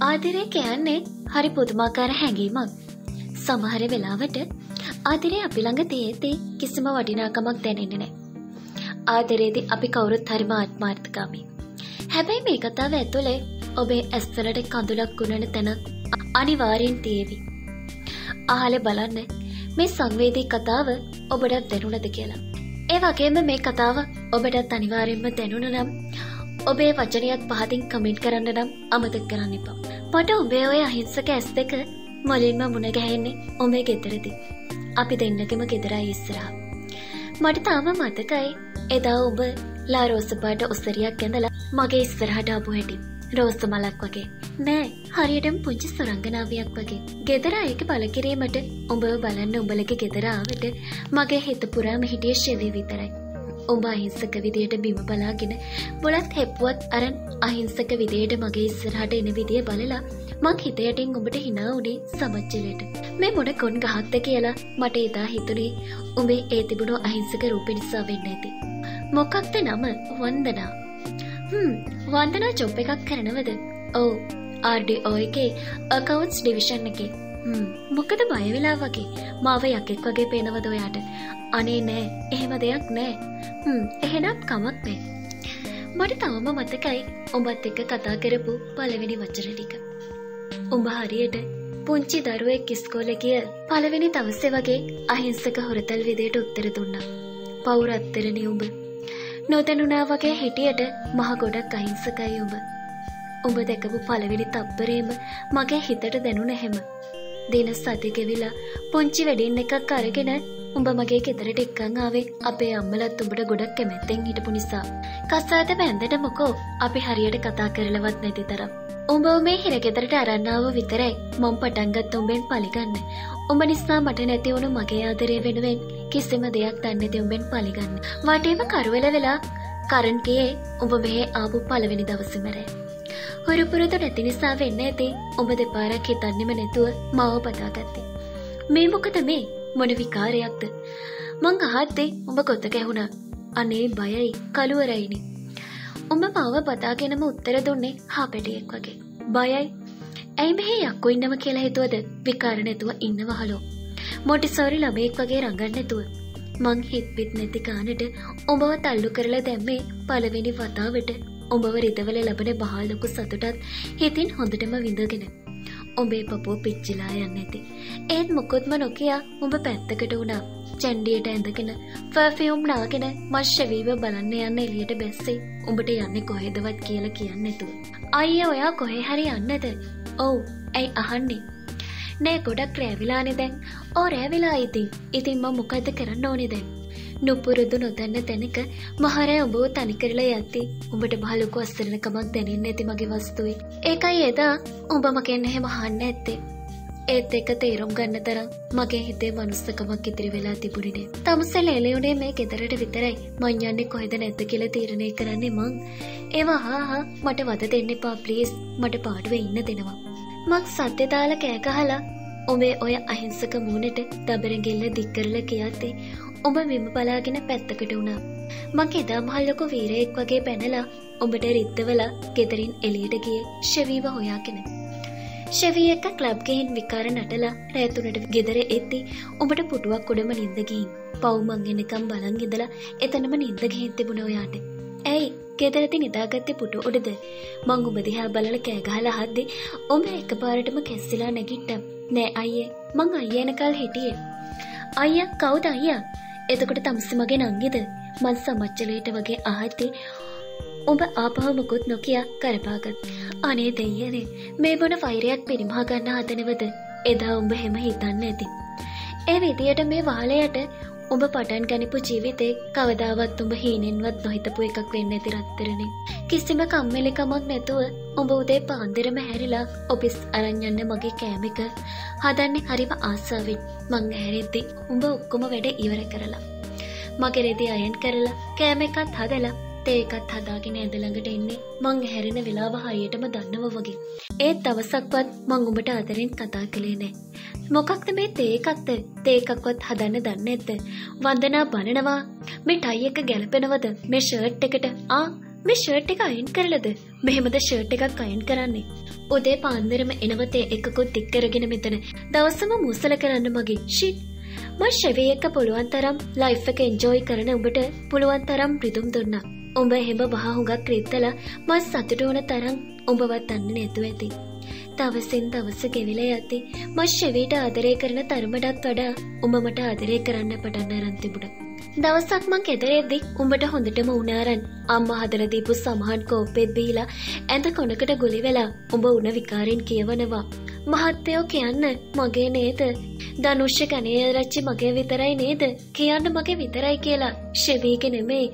ආදරය කියන්නේ හරි පුදුමාකාර හැඟීමක්. සමහර වෙලාවට ආදරය අපි ළඟ තියෙද්දී කිසිම වටිනාකමක් දැනෙන්නේ නැහැ. ආදරයේදී අපි කවුරුත් හරිම ආත්මාර්ථකාමී. හැබැයි මේ කතාව ඇතුලේ ඔබේ ඇස්වලට කඳුලක් උනන තැන අනිවාර්යෙන් තියෙවි. අහලා බලන්න මේ සංවේදී කතාව ඔබට දැනුණද කියලා. ඒ වගේම මේ කතාව ඔබට අනිවාර්යෙන්ම දැනුණ නම් ඔබේ වචනයත් පහතින් කමෙන්ට් කරන්න නම් අමතක කරන්න එපා. මට ඔබේ ඔය අහිංසක ඇස් දෙක මුලින්ම මුණ ගැහෙන්නේ ඔබේ ගෙදරදී. අපි දෙන්නගෙම ගෙදරයි ඉස්සරහා. මට තාම මතකයි එදා ඔබ ලා රෝස පාට ඔසරියක් ඇඳලා මගේ ඉස්සරහට ආපු හැටි. රෝස මලක් වගේ. නෑ, හරියටම පුංචි සුරංගනාවියක් වගේ. ගෙදර අයක බලකිරීමට උඹව බලන්න උඹලගේ ගෙදර ආවට මගේ හිත පුරාම හිටියේ ෂෙවි විතරයි. උඹ අහිංසක විදියට බිම බලාගෙන බොලත් හෙප්පුවත් අරන් අහිංසක විදියට මගේ ඉස්සරහට එන විදිය බලලා මං හිත යටින් උඹට hina උනේ සමච්චලයට. මේ මොන කොන් ගහක්ද කියලා මට එදා හිතුනේ උඹේ ඒ තිබුණු අහිංසක රූපෙ නිසා වෙන්න ඇති. මොකක්ද නම? වන්දනා. වන්දනා ජොබ් එකක් කරනවද? ඔව්, RDO එකේ accounts division එකේ. මොකද බය වෙලා වගේ මාව යකෙක් වගේ පේනවද ඔයාට? අනේ නෑ, එහෙම දෙයක් නෑ. එහෙනම් කමක් නෑ. මට තවම මතකයි උඹත් එක්ක කතා කරපු පළවෙනි වචන ටික. උඹ හරියට පුංචි දරුවෙක් ඉස්කෝලේ ගිය පළවෙනි දවසේ වගේ අහිංසක හොරතල් විදියට උත්තර දුන්නා. පවුරත්තරනේ උඹ. නොදැනුණා වගේ හිටියට මහ ගොඩක් අහිංසකයි උඹ. උඹ දැකපු පළවෙනි තප්පරේම මගේ හිතට දැනුණ හැම. දින සති ගෙවිලා පුංචි වෙඩින් එකක් අරගෙන උඹ මගේ ගෙදරට එක්කන් ආවේ අපේ අම්මලත් උඹට ගොඩක් කැමැත්තෙන් හිටපු නිසා. කසාද බැන්දට මොකෝ අපි හරියට කතා කරලවත් නැති තරම්. උඹ මේ හිර ගෙදරට අරන් ආව විතරයි මම පටන් ගත්ත උඹෙන් පලිගන්න. උඹ නිසා මට නැති වුණු මගේ ආදරය වෙනුවෙන් කිසිම දෙයක් දන්නේ නැති උඹෙන් පලිගන්න. වටේම කරවල වෙලා කරන් ගියේ උඹ මෙහෙ ආපු පළවෙනි දවසේම රැ. හොරු පුරුදු නැති නිසා වෙන්න ඇති උඹ දෙපාරක් හිතන්නෙම නැතුව මාව පතාගත්තේ. මේ මොකද මේ? මොන විකාරයක්ද? මං අහද්දී උඹ කොත ගැහුණා. අනේ බයයි, කලුවරයිනි. උඹ මාව පතාගෙනම උත්තර දුන්නේ හාපැටියෙක් වගේ. බයයි? ඇයි මෙහෙ යක්කු ඉන්නම කියලා හිතුවද? විකාර නැතුව ඉන්නවහලෝ. මොටිසෝරි ළමයෙක් වගේ රඟන්න නැතුව. මං හිත පිට නැති කාණට උඹව තල්ලු කරලා දැම්මේ පළවෙනි වතාවට. උඹව රිදවල ලැබෙන බහා ලොකු සතුටත් හිතින් හොඳටම විඳගෙන. උඹේ පපුව පිච්චිලා යන්නේ නැති. ඒත් මොකොත්ම නොකිය උඹ පැත්තකට වුණා. චැන්ඩියට ඇඳගෙන පර්ෆියුම් නාගෙන මශ්ෂවීව බලන්න යන්න එළියට බැස්සේ උඹට යන්නේ කොහෙදවත් කියලා කියන්නේ නැතුව. අයියා ඔයා කොහේ හරි යන්නද? ඔව්. ඇයි අහන්නේ? නෑ ගොඩක් රැවිලානේ දැන්. ඕ රැවිලා ඉතින් මම මොකද කරන්න ඕනේ දැන්? නුපුරුදු නොදන්න තැනක මහරෑ උඹව තනි කරලා යද්දී උඹට මහ ලොකු අසරණකමක් දැනෙන්නේ නැති මගේ වස්තුවේ. ඒකයි එදා උඹ මගෙන් එහෙම අහන්න ඇත්තේ. ඒත් එක තේරුම් ගන්න තරම් මගේ හිතේ මනුස්සකමක් ඉතිරි වෙලා තිබුණේ නෑ. තමුසෙල එළියුනේ මේ ගෙදරට විතරයි. මං යන්නේ කොහෙද නැද්ද කියලා තීරණය කරන්නේ මං. ඒවා හා මට වද දෙන්න එපා ප්ලීස්. මට පාඩුවේ ඉන්න දෙනවා. මං සද්ද දාලා කෑ ගහලා උඹේ ඔය අහිංසක මූණට දබරගෙල්ල දික් කරලා කියද්දී උඹ විම බලාගෙන පැත්තකට වුණා. මං එදා මහ ලොකු වීරයෙක් වගේ පැනලා උඹට රිද්දවලා ගෙදරින් එළියට ගියේ ෂෙවීව හොයාගෙන. ෂෙවී එක ක්ලබ් ගිහින් විකාර නටලා රෑ 3ට ගෙදර එද්දි උඹට පුටුවක් උඩම නිින්ද ගිහින් පව් මං එනකම් බලන් ඉඳලා එතනම නිින්ද ගිහින් තිබුණ ඔයාට. ඇයි ගෙදරදී නිදාගත්තේ පුටු උඩද? මං උඹ දිහා බලලා කෑ ගහලා අහද්දි උඹ එකපාරටම කැස්සිලා නැගිට්ටා. නෑ අයියේ, මං අයියා එනකල් හිටියේ. අයියා කවුද අයියා? එතකොට තමසි මගේ නංගිද? මං සමච්චලයට වගේ අහද්දි උඹ ආපහු මුකුත් නොකිය කරපාගත්. අනේ දෙයියනේ, මේ බොන වෛරයක් පිරිමහා ගන්න හදනවද? එදා උඹ හැම හිතන්න ඇති. ඒ විදියට මේ වහලයට උඹ පටන් ගනිපු ජීවිතේ කවදාවත් උඹ හීනෙන්වත් නොහිතපු එකක් වෙන්න ඇති රත්තරනේ. කිසිම කම්මැලිකමක් නැතුව උඹ උදේ පාන්දරම හැරිලා ඔෆිස් අරන් යන්න මගේ කෑමක හදන්නේ හරිම ආසාවෙන්. මං ඇහැරෙද්දි උඹ ඔක්කොම වැඩ ඉවර කරලා මගේ රෙදි අයන් කරලා කෑම එකත් හදලා තේ එකත් හදාගෙන ඇඳ ළඟට එන්නේ මං ඇහැරෙන වෙලාව හරියටම දන්නව වගේ. ඒත් දවසක්වත් මං උඹට ආදරෙන් කතා කළේ නෑ. මොකක්ද මේ තේ එකක්ද? තේ එකක්වත් හදන්න දන්නේ නැද්ද? වන්දනා බනනවා. මේ ටයි එක ගැලපෙනවද? මේ ෂර්ට් එකට මේ ෂර්ට් එක අයන් කරලාද? මෙහෙමද ෂර්ට් එකක් අයන් කරන්නේ? උදේ පාන්දරම එනවතේ එකකුත් තික් කරගෙන මෙතන දවසම මුසල කරන්න මගේ ෂිට්. මම ෂෙවී එක පුළුවන් තරම් ලයිෆ් එක එන්ජොයි කරන උඹට පුළුවන් තරම් රිදුම් දුන්නා. උඹ එහෙම වහ හුඟක් රිද්දලා මම සතුට වුණ තරම් උඹවත් දන්නේ නැතුව ඇති. දවසින් දවස ගෙවිලා යද්දි මම ෂෙවීට ආදරය කරන තරමටත් වඩා උඹ මට ආදරය කරන්න පටන් අරන් තිබුණා. දවසක් මං ගෙදරෙද්දි උඹට හොඳටම උනාරන් අම්මා හදලා දීපු සමහන් කෝප්පෙත් බීලා ඇඳ කොනකට ගුලි වෙලා උඹ උණ විකාරෙන් කියවනවා. මහත්තයෝ කියන්න මගේ නේද? ධනුෂ්‍ය කණේ රච්චි මගේ විතරයි නේද? කියන්න මගේ විතරයි කියලා. ෂෙවීගේ නෙමෙයි.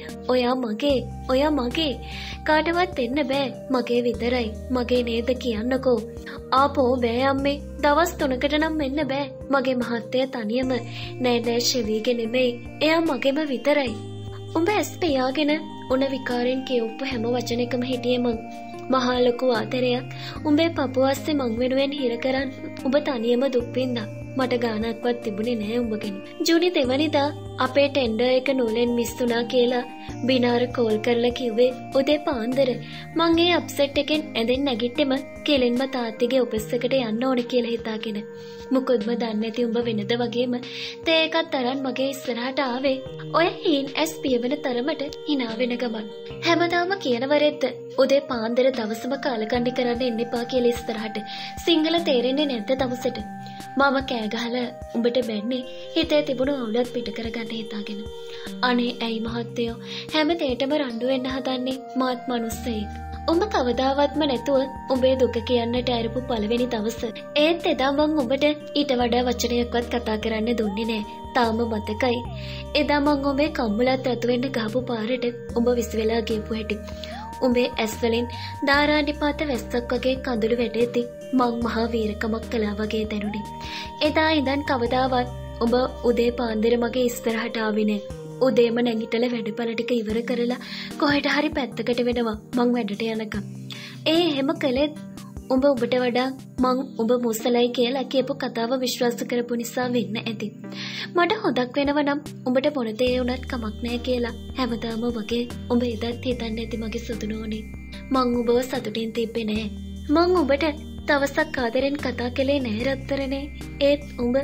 ඔයා මගේ. කාටවත් දෙන්න බෑ. මගේ විතරයි. මගේ නේද කියන්නකෝ. ආපෝ බෑ අම්මේ. දවස් 3කට නම් මෙන්න බෑ. මගේ මහත්තයා තනියම නෑ ෂෙවීගේ නෙමෙයි. එයා මගේම විතරයි. උඹ ඇස් පියාගෙන උණ විකාරෙන් කියවපු හැම වචනයකම හිටියේ මං. මහා ලොකු ආදරයක් උඹේ පපුව අස්සේ මං වෙනුවෙන් හිර කරන් උඹ තනියම දුක් විඳා. මට ගානක්වත් තිබුණේ නෑ උඹ ගැන. ජූනි දෙවනිදා අපේ ටෙන්ඩර් එක නූලෙන් මිස් වුණා කියලා බිනාර කෝල් කරලා කිව්වේ උදේ පාන්දර. මං ඒ අප්සෙට් එකෙන් ඇඳෙන් නැගිට්ටෙම කෙලින්ම තාත්තිගේ ඔෆිස් එකට යන්න ඕනේ කියලා හිතාගෙන. මොකොත්ම දන්නේ නැති උඹ වෙනද වගේම තේ එකක් අරන් මගේ ඉස්සරහට ආවේ. ඔය හීන් ඇස් පියවෙන තරමට hina වෙන ගමන්. හැමදාම කියනවරෙද්ද උදේ පාන්දර දවසම කාලකන්ණි කරන්න එන්න එපා කියලා ඉස්සරහට. සිංහල තේරෙන්නේ නැද්ද දවසට? මම කෑ ගහලා උඹට බැන්නේ හිතේ තිබුණු අවුලත් පිට කරගන්න හිතාගෙන. අනේ ඇයි මහත්තයෝ හැම දෙයකටම රණ්ඩු වෙන්න හදන්නේ? මාත් මනුස්සයෙක්. උඹ කවදාවත්ම නැතුව උඹේ දුක කියන්නට ඇරපු පළවෙනි දවස. ඒත් එදා මං උඹට ඊට වඩා වචනයක්වත් කතා කරන්න දුන්නේ නෑ. තාම මතකයි. එදා මං උඹේ කම්බලත් රතු වෙන්න ගහපු පාරට උඹ විසිවෙලා ගියපු හැටි. උඹේ ඇස් වලින් දාරාණිපාත වැස්සක් වගේ කඳුළු වැටෙද්දි මං මහා වීරකමක් කළා වගේ දැනුනේ. එදා ඉඳන් කවදාවත් උඹ උදේ පාන්දර මගේ ඉස්සරහට ආවේ නෑ. උදේම නැගිටලා වැඩපළ ටික ඉවර කරලා කොහෙට හරි පැත්තකට වෙනවා මං වැඩට යනකම්. එහෙම කළෙත් උඹට වඩා මං උඹ මුස්සලයි කියලා කියපු කතාව විශ්වාස කරපු නිසා වෙන්න ඇති. මට හොදක් වෙනවා නම් උඹට මොන දේ වුණත් කමක් නැහැ කියලා හැමදාම වගේ උඹ එදත් හිතන්නේ නැති මගේ සුදුනෝනේ. මං උඹව සතුටින් තිබ්බේ නෑ. මං උඹට දවසක් ආදරෙන් කතා කළේ නෑ රත්තරනේ. ඒත්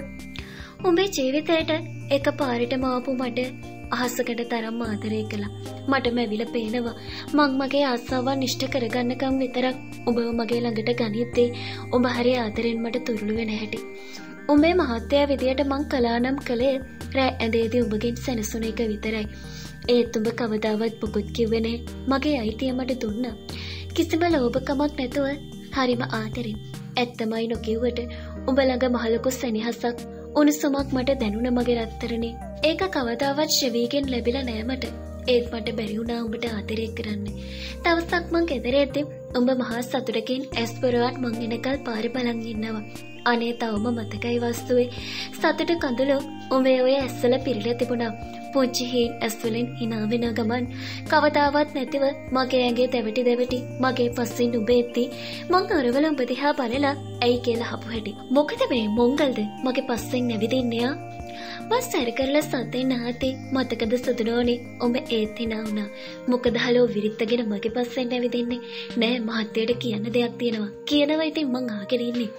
උඹේ ජීවිතේට එකපාරටම ආපු මට අහසකට තරම් ආදරය කළා. මටම ඇවිල්ලා පේනවා මං මගේ ආසාවන් ඉෂ්ට කරගන්නකම් විතරක් ඔබව මගේ ළඟට ගනිද්දී ඔබ හරි ආදරෙන් මට තුරුළු වෙන හැටි. උඹේ මහත්තයා විදියට මං කළානම් කළේ රෑ ඇඳේදී උඹගෙන් සැනසුන එක විතරයි. ඒත් උඹ කවදාවත් පුකුත් කිව්වේ නෑ. මගේ අයිතිය මට දුන්නා. කිසිම ලෝභකමක් නැතුව හරිම ආදරෙන්. ඇත්තමයි නොකියුවට උඹ ළඟ මහලොකු සෙනෙහසක් උණුසුමක් මට දැනුණ මගේ රත්තරනේ. ඒක කවදාවත් ෂෙවීගෙන් ලැබිලා නෑ මට. ඒත් මට බැරි වුණා උඹට ආදරය කරන්න. දවසක් මං ගෙදර එද්දි උඹ මහා සතුටකින් ඇස් පොරවත් මං එනකල් පාරේ බලන් ඉන්නවා. අනේ තවම මතකයි වස්තුවේ සතුට කඳුළු උඹේ ඔය ඇස්වල පිරීලා තිබුණා. පුංචි හීන් ඇස්වලින් hina වෙන ගමන් කවදාවත් නැතිව මගේ ඇඟේ දෙවටි මගේ පස්සෙන් උඹ එද්දි මං අරවල උඹ දිහා බලලා ඇයි කියලා අහපු හැටි. මොකද මේ මොංගල්ද මගේ පස්සෙන් නැවිදින්නේ ආ? මං සැර කරලා සතෙන් ආතේ මතකද සුදුනෝනේ උඹ ඒත් hina වුණා. මොකද හලෝ විරිත්තගෙන මගේ පස්සෙන් නැවිදින්නේ නෑ. මහත්තයට කියන්න දෙයක් තියෙනවා. කියනවා ඉතින් මං අහගෙන ඉන්නේ.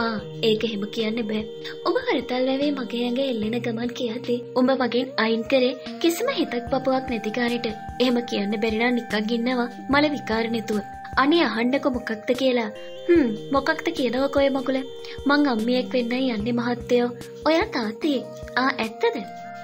ඒක එහෙම කියන්න බෑ. උඹ හරතල් වැවේ මගේ ඇඟ එල්ලෙන ගමන් කියද්දි උඹ මගෙන් අයින් කරේ කිසිම හිතක් පපුවක් නැති කාරෙට. එහෙම කියන්න බැරි නම් නිකන් ඉන්නවා මල විකාර නැතුව. අනේ අහන්නකො මොකක්ද කියලා. මොකක්ද කියනකො ඔය මගුල? මං අම්මියෙක් වෙන්නයි යන්නේ මහත්තයෝ. ඔයා තාත්තේ. ඇත්තද?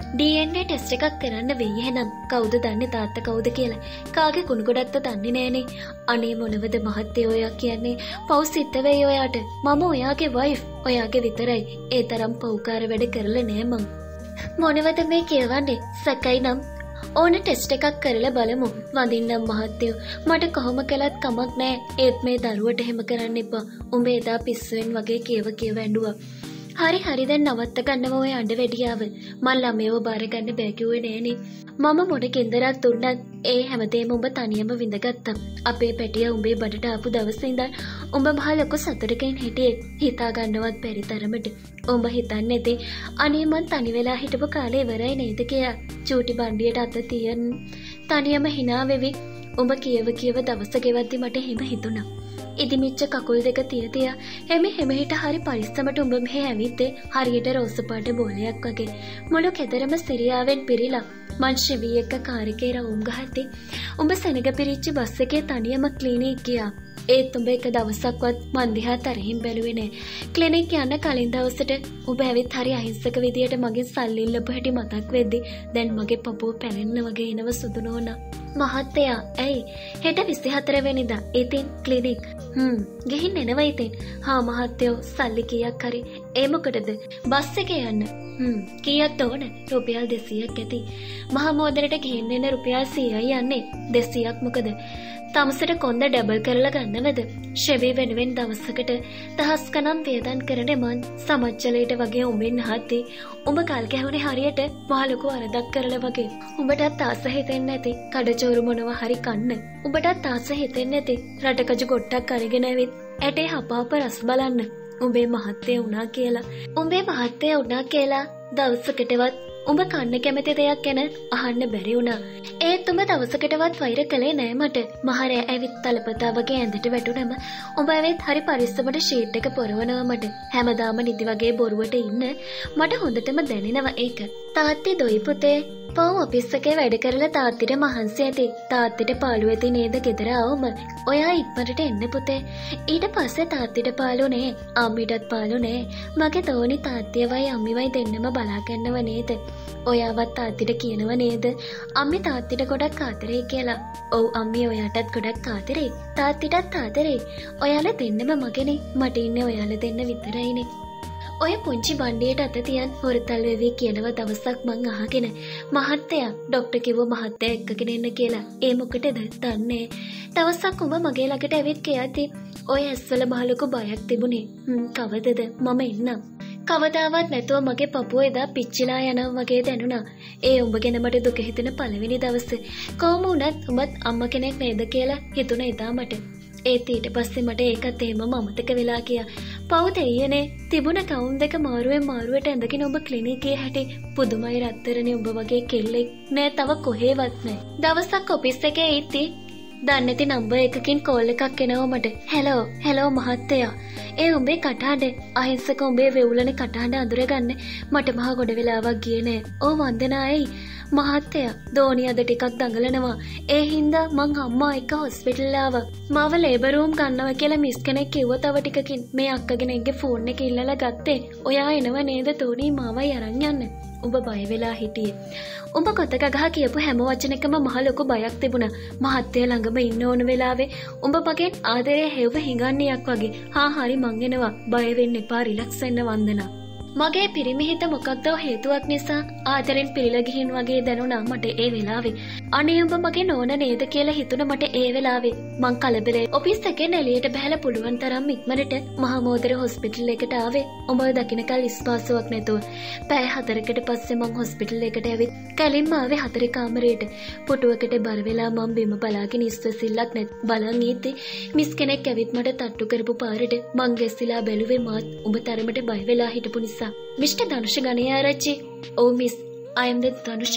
DNA ටෙස්ට් එකක් කරන්න වෙයි එහෙනම්. කවුද දන්නේ තාත්තා කවුද කියලා? කාගේ කුණු ගොඩක්ද දන්නේ නෑනේ. අනේ මොනවද මහත්තයෝ ඔයා කියන්නේ? පව් සිද්ධ වෙයි ඔයාට. මම ඔයාගේ වයිෆ්. ඔයාගේ විතරයි. ඒ තරම් පව්කාර වැඩ කරලා නෑ මං. මොනවද මේ කියවන්නේ? සැකයි නම් ඕන ටෙස්ට් එකක් කරලා බලමු. වඳින්නම් මහත්තයෝ. මට කොහොම කළත් කමක් නෑ. ඒත් මේ දරුවට එහෙම කරන්න එපා. උඹ එදා පිස්සුවෙන් වගේ කියව ඇඬුවා. හරි දැන් නවත්ත ගන්නව ඔය අඬ වැඩියාව. මං ළමයව බාර ගන්න බෑ කිව්වේ නෑනේ. මම මොන කෙන්දරක් දුන්නත් ඒ හැමදේම උඹ තනියම විඳගත්තා. අපේ පැටියා උඹේ බඩට ආපු දවසේ ඉඳන් උඹ මහ ලොකු සතුටකින් හිටියේ. හිතා ගන්නවත් බැරි තරමට. උඹ හිතන්නේ නැති අනේ මං තනි වෙලා හිටපු කාලේ ඉවරයි නේද කියලා. චූටි බණ්ඩියට අත තියන් තනියම hina වෙවි උඹ කියව දවස ගෙවද්දි මට හිම හිතුණා. ඉදිමිච්ච කකුල් දෙක තිය හිට හරි පරිස්සමට උඹ මෙහෙ ඇවිත්තේ හරියට රෝස පාට බෝලයක් වගේ. මුළු කෙදරම සිරියාවෙන් පිරීලා මං ශිවී එක්ක කාරකේ රවුම් ගහද්දි උඹ සෙනග පිරිච්ච බස් එකේ තනියම ක්ලිනික් ගියා. ඒත් උඹ එක දවසක්වත් මන් දිහා තරහින් බැලුවේ නෑ. ක්ලිනික් යන්න කලින් දවසට උඹ ඇවිත් හරි අහිංසක විදියට මගෙන් සල්ලි ඉල්ලපු හැටි මතක් වෙද්දි දැන් මගේ පපුව පැලෙන්න වගේ එනව සුදු නෝනා. මහත්තයා ඇයි හෙට 24 වෙනිදා ඉතින් ක්ලිනික් ගිහින් එනවා ඉතින්. හා මහත්තයෝ සල්ලි කීයක් හරි. ඒ මොකටද? බස් එකේ යන්න. කීයක් ඕන? රුපියල් 200ක් ඇති. මහා මෝදරට ගිහින් එන්න රුපියල් 100යි යන්නේ. 200ක් මොකද? තමසට කොන්ද ඩබල් කරලා ගන්නවද? ෂෙවි වෙනුවෙන් දවසකට දහස් ගණන් වේදන් කරන මන් සමච්චලයට වගේ උඹෙන් අහද්දි උඹ කල් ගැහුනේ හරියට මහ ලොකු වරදක් කරලා වගේ. උඹටත් ආස හිතෙන්නේ නැති කඩචෝරු මොනවා හරි කන්න. උඹටත් ආස හිතෙන්නේ නැති රටකජු ගොට්ටක් අරගෙන ඇවිත් ඇටේ හපාප රස බලන්න. උඹේ මහත්තයා වුණා කියලා දවසකටවත් උඹ කන්න කැමති දෙයක් ගැන අහන්න බැරි වුණා. ඒත් උඹ දවසකටවත් වෛර කළේ නෑ මට. මහරෑ ඇවිත් තලපතා වගේ ඇඳට වැටුනම උඹ ඇවිත් හරි පරිස්සමට ෂීට් එක පොරවනවා මට. හැමදාම නිදි වගේ බොරුවට ඉන්න මට හොඳටම දැනෙනවා ඒක. තාත්තේ දොයි පුතේ පව් ඔෆිස් එකේ වැඩ කරලා තාත්තිට මහන්සි ඇති. තාත්තිට පාළු ඇති නේද ගෙදර ආවම. ඔයා ඉක්මනට එන්න පුතේ. ඊට පස්සේ තාත්තිට පාළු නෑ. අම්මිටත් පාළු නෑ. මගේ තෝනි තාත්තියවයි අම්මිවයි දෙන්නම බලා ගන්නව නේද? ඔයාවත් තාත්තිට කියනව නේද? අම්මි තාත්තිට ගොඩක් ආදරේ කියලා. ඔව් අම්මි ඔයාටත් ගොඩක් ආදරේ. තාත්තිටත් ආදරේ. ඔයාලා දෙන්නම මගේනේ. මට ඉන්නේ ඔයාලා දෙන්න විතරයිනේ. ඔය පුංචි බණ්ඩියට අත තියන් හොරතල් වෙවි කියනවා දවසක් මං අහගෙන. මහත්තයා ડોක්ටර් කිව්ව මහත්තයා එක්කගෙන එන්න කියලා. ඒ මොකටද? දන්නේ. දවසක් උඹ මගේ ළඟට ඇවිත් කියද්දි ඔය ඇස්වල මහලොකු බයක් තිබුණේ. කවදද? මම එන්නම්. කවදාවත් නැතුව මගේ පපුව එදා පිච්චිලා යනවා වගේ දැනුණා. ඒ උඹ ගැන මට දුක හිතෙන පළවෙනි දවසේ. කොහොම වුණත් උඹත් අම්මා කෙනෙක් නේද කියලා හිතුණ එදා මට. ඒත් ඊට පස්සේ මට ඒකත් එහෙමම අමතක වෙලා ගියා. පව් දෙයියනේ තිබුණ කවුම් දෙක මාරුවෙන් මාරුවට ඇඳගෙන ඔබ ක්ලිනිකේ හැටි පුදුමයි රත්තරනේ උඹ වගේ කෙල්ලෙක් නෑ තව කොහෙවත් නෑ. දවසක් ඔෆිස් එකේ ඉති දන්නේ නැති නම්බර් එකකින් කෝල් එකක් එනවා මට. හෙලෝ මහත්තයා. ඒ උඹේ කටහඬ අහිංසක උඹේ වෙවුලනේ කටහඬ අඳුරගන්න මට මහා ගොඩ වෙලාවක් ගියේ නෑ. ඕ වන්දනායි මහත්තයා දෝනි අද ටිකක් දඟලනවා. ඒ හින්දා මං අම්මා එක්ක හොස්පිටල් ආවා. මාව ලේබර් රූම් ගන්නවා කියලා මිස් කෙනෙක් කිව්වා තව ටිකකින්. මේ අක්කගෙනෙක්ගේ ෆෝන් එක ඉල්ලලා ගත්තේ. ඔයා එනව නේද තෝනි මාවයි අරන් යන්න. උඹ බය වෙලා හිටියේ. උඹ කොතක ගහ කියපු හැම වචනකම මහ ලොකු බයක් තිබුණා. මහත්තයා ළඟම ඉන්න ඕන වෙලාවේ උඹ මගෙන් ආදරේ හෙව්ව හිඟන්නේයක් වගේ. හා හරි මං එනවා. බය වෙන්න එපා රිලැක්ස් වෙන්න වන්දනා. මගේ පිරිමි හිත මොකක්ද හේතුවක් නිසා ආදරෙන් පිරීලා ගිහින් වගේ දැනුණා මට ඒ වෙලාවේ. අනේ උඹ මගේ නෝන නේද කියලා හිතුණ මට ඒ වෙලාවේ. මං කලබලේ ඔෆිස් එකෙන් එළියට බහලා පුළුවන් තරම් ඉක්මනට මහමෝදර හොස්පිටල් එකට ආවේ. උඹ දකින්නකල් ඉස්පාසුවක් නැතුව. පැය 4කට පස්සේ මං හොස්පිටල් එකට ඇවිත් කලින්ම ආවේ 4 කාමරේට. පුටුවකට බර වෙලා මං බිම බලාගෙන ඉස්වසිල්ලක් නැත් බලන් ඉද්දි මිස් කෙනෙක් ඇවිත් මට තට්ටු කරපු පාරට මං ගැස්සිලා බැලුවේ මාත් උඹ තරමට බය වෙලා හිටපු නිසා. Mr. Dhanush Ganayarachi. Oh miss, I am the Dhanush.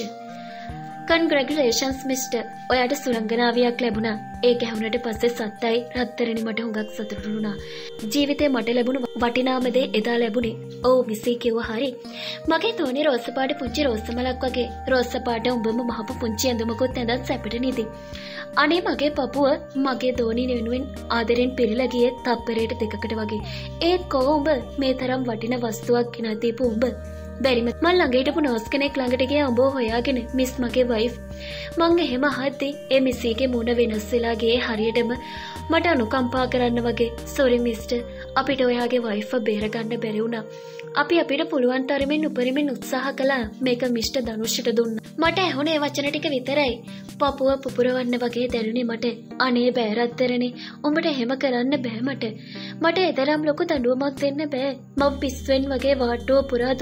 Congratulations Mr. ඔයාට සුරංගනාවියක් ලැබුණා. ඒක ඇහුනට පස්සේ සත්තයි රත්තරනි මට හුඟක් සතුටු වුණා. ජීවිතේ මට ලැබුණු වටිනාම දේ එදා ලැබුණේ. ඔව් මිසී කිව්වා හරි. මගේ තෝනේ රෝස පාට පුංචි රෝස මලක් වගේ. රෝස පාට උඹම මහපු පුංචි ඇඳුමකුත් ඇඳන් සැපට නිදි. අනේ මගේ පපුව මගේ දෝනි වෙනුවෙන් ආදරෙන් පිරීලා ගියේ තප්පරයට දෙකකට වගේ. ඒත් කොහොඹ මේ තරම් වටින වස්තුවක් ගෙනත් දීපු උඹ බැරිම මං ළඟ හිටපු නර්ස් කෙනෙක් ළඟට ගියා උඹව හොයාගෙන මිස් මගේ වයිෆ්. මං එහෙම අහද්දි ඒ මිස්සීගේ මුණ වෙනස් වෙලා ගියේ හරියටම මට අනුකම්පා කරන්න වගේ. සෝරි මිස්ටර් අපිට ඔයාගේ වයිෆ්ව බේරගන්න බැරි වුණා. අපිට පුළුවන් තරමින් උපරිමෙන් උත්සාහ කළා මේක මිස්ටර් ධනුෂ්ට දුන්නා. මට ඇහුනේ වචන ටික විතරයි. පපුව පුපුරවන්න වගේ දැනුනේ මට. අනේ බෑ රත්තරනේ උඹට එහෙම කරන්න බෑ මට. මට එතරම් ලොකු දඬුවමක් දෙන්න බෑ. මම පිස්සුවෙන් වගේ වාට්ටුව පුරා දුවදුව ඔබ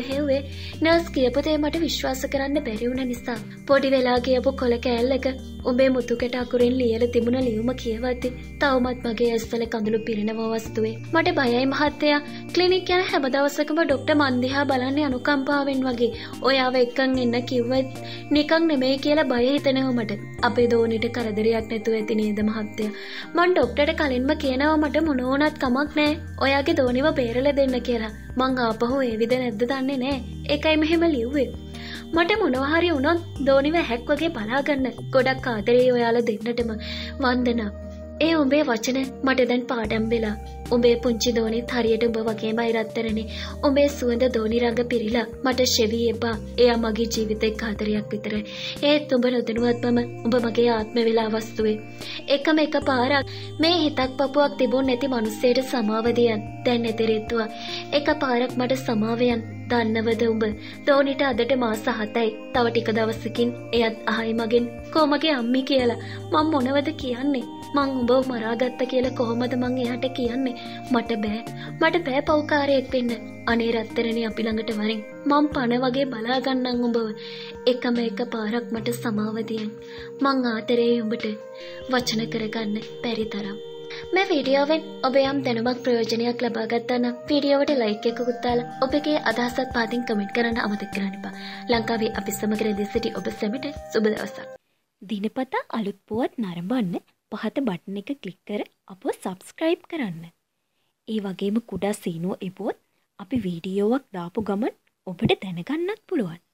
හෙව්වේ නර්ස් කියපු දේ මට විශ්වාස කරන්න බැරි වුණ නිසා. පොඩි වෙලා කියපු කොළ කෑල්ලක උඹේ මුතුකැට අකුරෙන් ලියලා තිබුණ ලියුම කියවද්දි තවමත් මගේ ඇස්වල කඳුළු පිරෙනවා වස්තුවේ. මට බයයි මහත්තයා. ක්ලිනික් යන හැම දවසකම ડોක්ටර් මන් දිහා බලන්නේ අනුකම්පාවෙන් වගේ. ඔයාව එක්කන් එන්න කිව්වත් නිකන් නෙමෙයි කියලා බය හිතෙනවා මට. අපේ දෝනිට කරදරයක් නැතුව ඇති නේද මහත්තයා? මං ડોක්ටර්ට කලින්ම කියනවා මට මොන වුණත් කමක් නැහැ. ඔයාගේ දෝනිව බේරලා දෙන්න කියලා. මං ආපහු ඒ විදිහ නැද්ද දන්නේ නැහැ. ඒකයි මෙහෙම ලිව්වේ. මට මොනවා හරි වුණොත් දෝනිව හැක් වගේ බලාගන්න ගොඩක් ආදරේ ඔයාලා දෙන්නටම. වන්දනා. ඒ උඹේ වචන මට දැන් පාඩම් වෙලා. උඹේ පුංචි දෝනිත් හරියට උඹ වගේමයි රත්තරනේ. උඹේ සුවඳ දෝනි රඟ පිරීලා මට ෂෙවි එපා. එයා මගේ ජීවිතේ කාදරයක් විතරයි. ඒත් උඹ නොදැනුවත්වම උඹ මගේ ආත්ම වෙලා වස්තුවේ. එකම එක පාරක් මේ හිතක් පපුවක් තිබුණ නැති මිනිස්සෙට සමාව දියන්. දැන් එතෙරෙත්තුවා. එක පාරක් මට සමාවයන්. දන්නවද උඹ දෝනිට අදට මාස 7යි. තව ටික දවසකින් එයත් අහයි මගෙන් කොමගේ අම්මි කියලා. මම මොනවද කියන්නේ? මං උඹව මරාගත්ත කියලා කොහොමද මං එයාට කියන්නේ? මට බෑ පෞකාරයෙක් වෙන්න. අනේ රත්තරනේ අපි ළඟට වරින්. මං පණ වගේ බලා ගන්නම් උඹව. එකම එක පාරක් මට සමාව දෙන්න. මං ආතරේ උඹට වචන කරගන්න බැරි තරම්. මේ වීඩියෝවෙන් ඔබ යම් දැනුමක් ප්‍රයෝජනයක් ලබා ගත්තා නම් වීඩියෝවට ලයික් එකකුත් දාලා ඔබගේ අදහසත් පහතින් කමෙන්ට් කරන්න අමතක කරන්න එපා. ලංකාවේ අපි සමග රැඳී සිටි ඔබ සැමට සුබ දවසක්. දිනපතා අලුත් පුවත් නරඹන්න පහත බටන් එක ක්ලික් කර අපව සබ්ස්ක්‍රයිබ් කරන්න. ඒ වගේම කුඩා සීනුව එපුවොත් අපි වීඩියෝවක් දාපු ගමන් ඔබට දැනගන්නත් පුළුවන්.